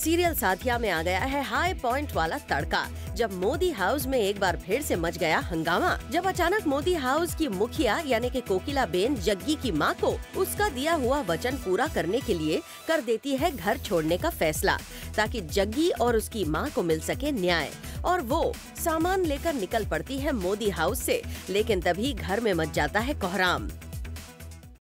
Serial साथिया में आ गया है हाई पॉइंट वाला तड़का, जब मोदी हाउस में एक बार फिर से मच गया हंगामा। जब अचानक मोदी हाउस की मुखिया यानी कि कोकिलाबेन जग्गी की मां को उसका दिया हुआ वचन पूरा करने के लिए कर देती है घर छोड़ने का फैसला, ताकि जग्गी और उसकी मां को मिल सके न्याय। और वो सामान लेकर निकल पड़ती है मोदी हाउस से, लेकिन तभी घर में मच जाता है कोहराम।